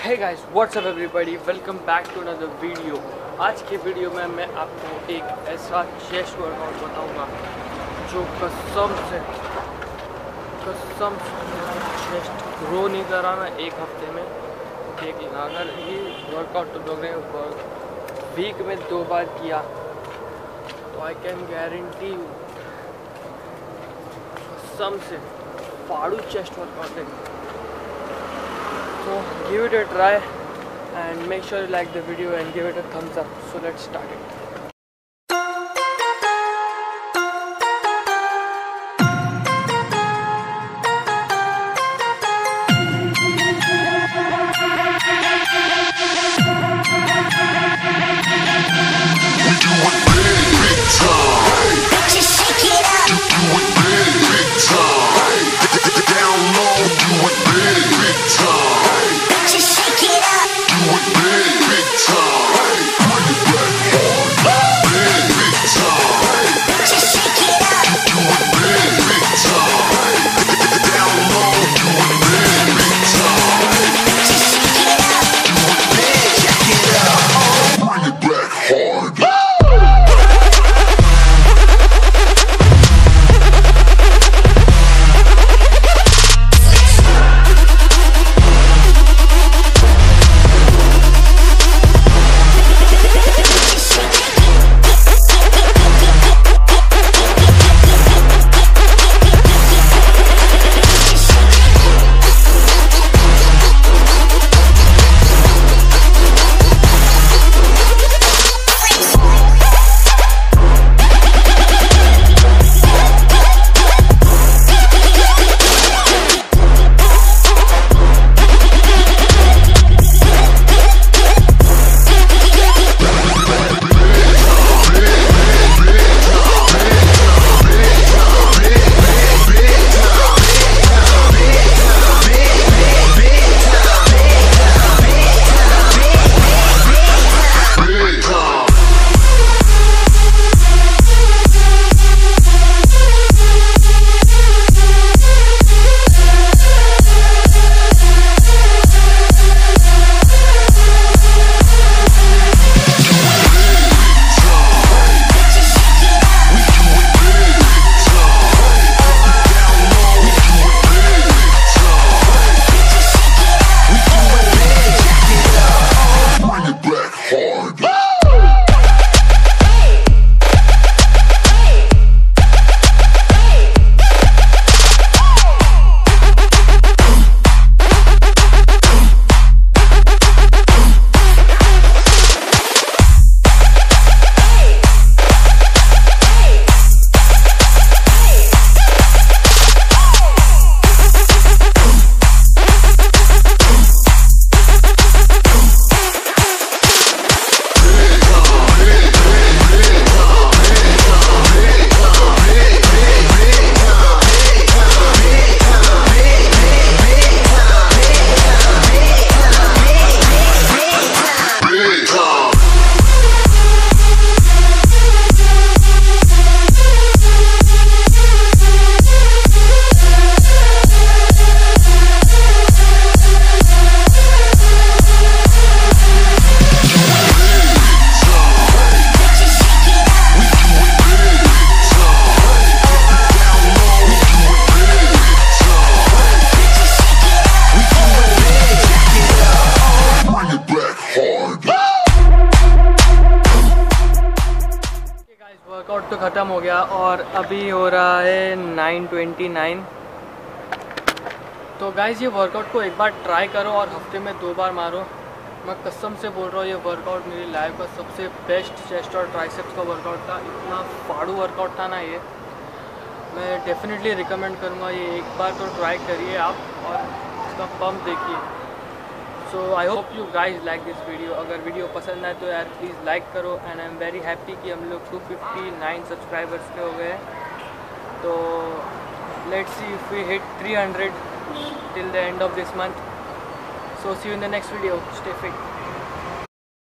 Hey guys what's up everybody, welcome back to another video. आज के video में मैं आपको एक ऐसा चेस्ट वर्कआउट बताऊंगा जो कसम से चेस्ट ग्रो नहीं करा मैं एक हफ्ते में। देख लेना, अगर ये वर्कआउट तो लोग ने वीक में 2 बार किया तो आई कैन गारंटी यू कसम से फाड़ू चेस्ट वर्कआउट है। So give it a try and make sure you like the video and give it a thumbs up. So let's start it. Workout तो ख़त्म हो गया और अभी हो रहा है 9:29। तो गाइज़ ये वर्कआउट को एक बार ट्राई करो और हफ्ते में 2 बार मारो। मैं कसम से बोल रहा हूँ, ये वर्कआउट मेरी लाइफ का सबसे बेस्ट चेस्ट और ट्राइसेप्स का वर्कआउट था। इतना फाड़ू वर्कआउट था ना ये, मैं डेफिनेटली रिकमेंड करूँगा। ये एक बार तो ट्राई करिए आप और इसका पंप देखिए। So I hope you guys like this video. अगर वीडियो पसंद आए तो यार प्लीज़ लाइक करो। And I am very happy कि हम लोग 259 सब्सक्राइबर्स पे हो गए। तो let's see if we hit 300 till the end of this month. So see you in the next video. Stay fit.